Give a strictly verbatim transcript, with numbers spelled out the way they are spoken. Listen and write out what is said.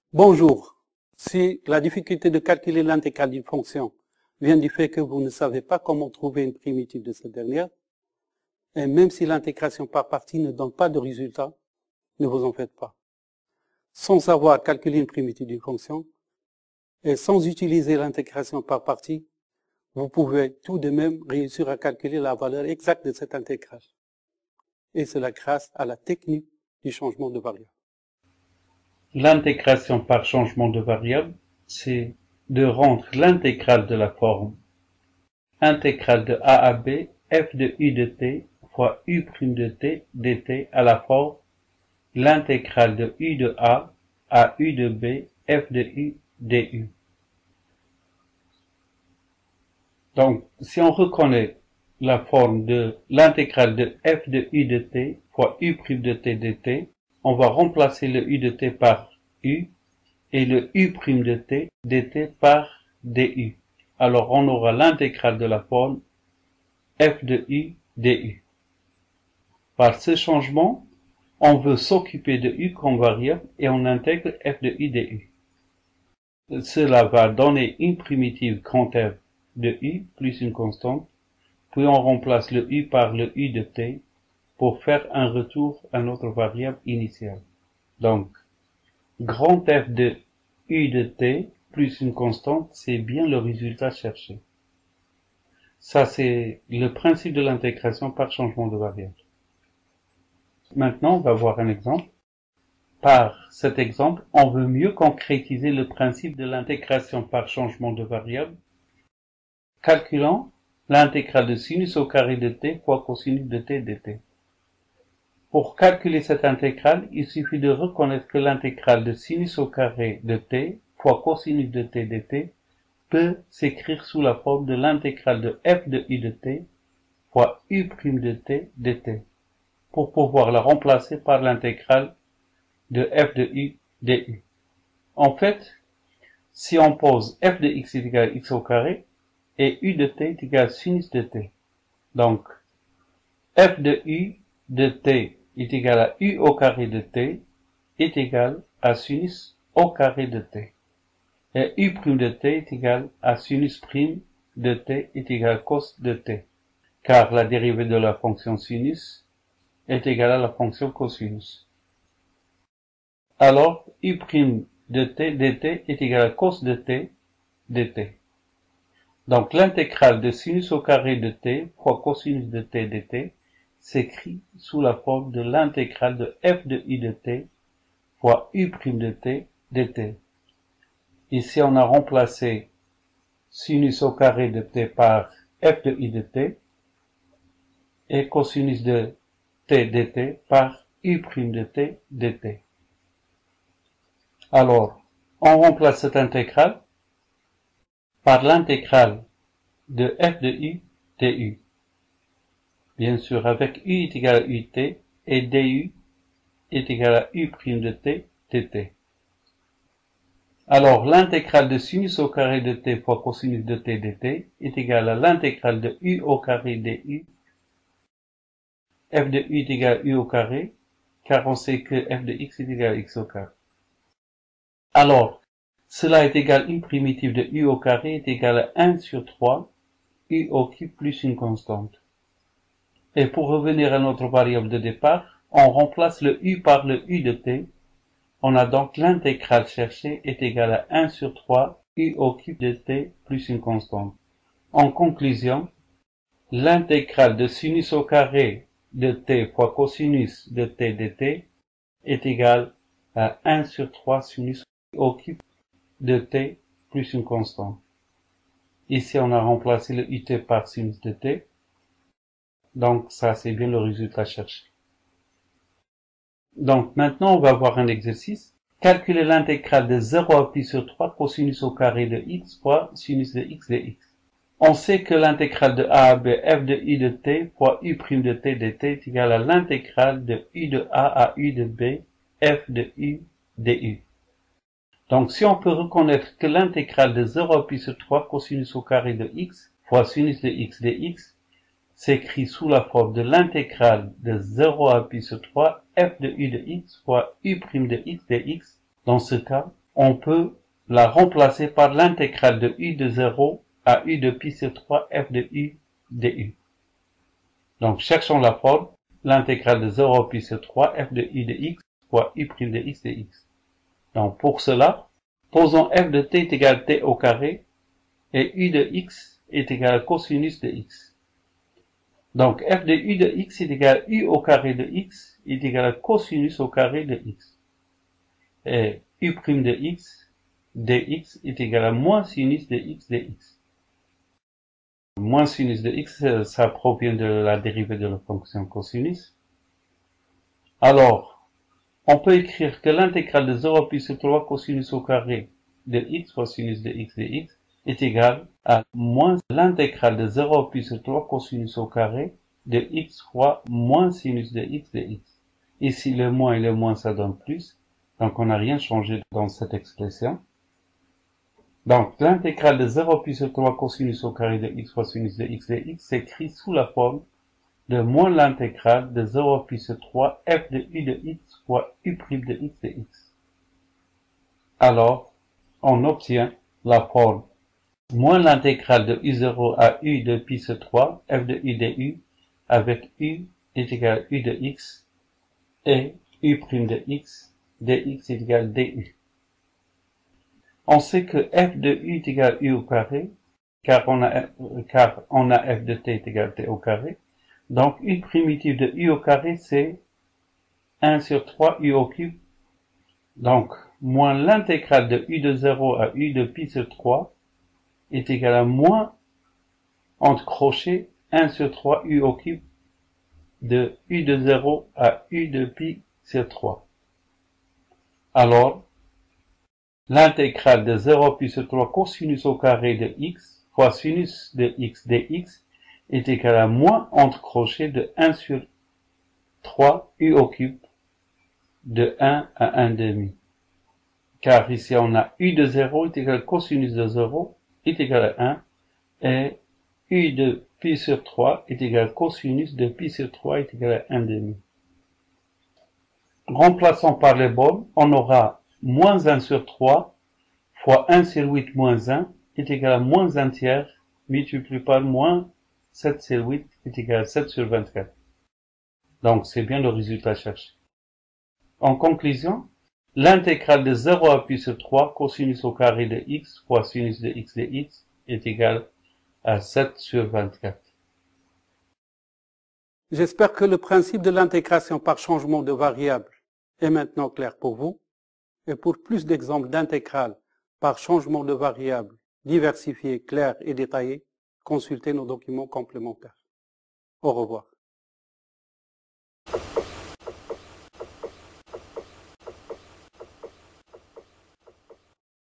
Bonjour. Si la difficulté de calculer l'intégrale d'une fonction vient du fait que vous ne savez pas comment trouver une primitive de cette dernière, et même si l'intégration par partie ne donne pas de résultat, ne vous en faites pas. Sans savoir calculer une primitive d'une fonction, et sans utiliser l'intégration par partie, vous pouvez tout de même réussir à calculer la valeur exacte de cette intégrale. Et cela grâce à la technique du changement de variable. L'intégration par changement de variable, c'est de rendre l'intégrale de la forme intégrale de a à b, f de u de t fois u' de t dt à la forme l'intégrale de u de a à u de b, f de u du. Donc, si on reconnaît la forme de l'intégrale de f de u de t fois u' de t dt, on va remplacer le u de t par u et le u' de t dt par du. Alors on aura l'intégrale de la forme f de u du. Par ce changement, on veut s'occuper de u comme variable et on intègre f de u du. Cela va donner une primitive grand F de u plus une constante, puis on remplace le u par le u de t pour faire un retour à notre variable initiale. Donc, grand F de u de t plus une constante, c'est bien le résultat cherché. Ça, c'est le principe de l'intégration par changement de variable. Maintenant, on va voir un exemple. Par cet exemple, on veut mieux concrétiser le principe de l'intégration par changement de variable. Calculons l'intégrale de sinus au carré de t fois cosinus de t dt. Pour calculer cette intégrale, il suffit de reconnaître que l'intégrale de sinus au carré de t fois cosinus de t dt peut s'écrire sous la forme de l'intégrale de f de u de t fois u' de t dt, pour pouvoir la remplacer par l'intégrale de f de u du. En fait, si on pose f de x est égal à x au carré et u de t est égal à sinus de t, donc f de u de t est égal à u au carré de t est égal à sinus au carré de t. Et u' de t est égal à sinus prime de t est égal à cos de t, car la dérivée de la fonction sinus est égale à la fonction cosinus. Alors, u' de t dt est égal à cos de t dt. Donc, l'intégrale de sinus au carré de t fois cosinus de t dt s'écrit sous la forme de l'intégrale de f de u de t fois u' de t dt. Ici, on a remplacé sinus au carré de t par f de u de t et cosinus de t dt par u' de t dt. Alors, on remplace cette intégrale par l'intégrale de f de u du. Bien sûr, avec u est égal à ut et du est égal à u' de t dt. Alors, l'intégrale de sinus au carré de t fois cosinus de t dt est égale à l'intégrale de u au carré du. F de u est égal à u au carré, car on sait que f de x est égal à x au carré. Alors, cela est égal à une primitive de u au carré est égal à un sur trois, u au cube plus une constante. Et pour revenir à notre variable de départ, on remplace le u par le u de t. On a donc l'intégrale cherchée est égale à un sur trois, u au cube de t plus une constante. En conclusion, l'intégrale de sinus au carré de t fois cosinus de t dt est égale à un sur trois sinus au cube de t plus une constante. Ici, on a remplacé le ut par sinus de t. Donc, ça, c'est bien le résultat cherché. Donc, maintenant, on va voir un exercice. Calculer l'intégrale de zéro à pi sur trois cosinus au carré de x fois sinus de x de x. On sait que l'intégrale de a à b f de u de t fois u' de t dt est égale à l'intégrale de u de a à u de b f de u du. Donc, si on peut reconnaître que l'intégrale de zéro à pi sur trois cosinus au carré de x fois sinus de x dx s'écrit sous la forme de l'intégrale de zéro à pi sur trois f de u de x fois u' de x dx. Dans ce cas, on peut la remplacer par l'intégrale de u de zéro à u de pi sur trois f de u du. Donc, cherchons la forme, l'intégrale de zéro à pi sur trois f de u de x fois u' de x de x. Donc, pour cela, posons f de t est égal à t au carré et u de x est égal à cosinus de x. Donc, f de u de x est égal à u au carré de x est égal à cosinus au carré de x. Et u' de x dx est égal à moins sinus de x dx. Moins sinus de x, ça provient de la dérivée de la fonction cosinus. Alors, on peut écrire que l'intégrale de zéro à pi sur trois cosinus au carré de x fois sinus de x dx est égal à moins l'intégrale de zéro à pi sur trois cosinus au carré de x fois moins sinus de x dx. Ici, le moins et le moins, ça donne plus. Donc, on n'a rien changé dans cette expression. Donc, l'intégrale de zéro à pi sur trois cosinus au carré de x fois sinus de x dx s'écrit sous la forme de moins l'intégrale de zéro à pi sur trois f de u de x fois u' de x de x. Alors, on obtient la forme moins l'intégrale de u zéro à u de pi sur trois f de u du avec u est égal à u de x et u' de x dx est égal à du. On sait que f de u est égal à u au carré, car on a, car on a f de t est égal à t au carré. Donc, une primitive de u au carré, c'est un sur trois u au cube. Donc, moins l'intégrale de u de zéro à u de pi sur trois est égal à moins, entre crochets, un sur trois u au cube de u de zéro à u de pi sur trois. Alors, l'intégrale de zéro à pi sur trois cosinus au carré de x fois sinus de x dx est égal à moins entre crochets de un sur trois u au cube de un à un demi. Car ici on a u de zéro est égal à cosinus de zéro est égal à un et u de pi sur trois est égal à cosinus de pi sur trois est égal à un demi. Remplaçant par les bornes, on aura moins un sur trois fois un sur huit moins un est égal à moins un tiers multiplié par moins sept sur huit est égal à sept sur vingt-quatre. Donc, c'est bien le résultat cherché. En conclusion, l'intégrale de zéro à pi sur trois cosinus au carré de x fois sinus de x dx est égal à sept sur vingt-quatre. J'espère que le principe de l'intégration par changement de variable est maintenant clair pour vous. Et pour plus d'exemples d'intégrales par changement de variable diversifiés, clairs et détaillés, consultez nos documents complémentaires. Au revoir.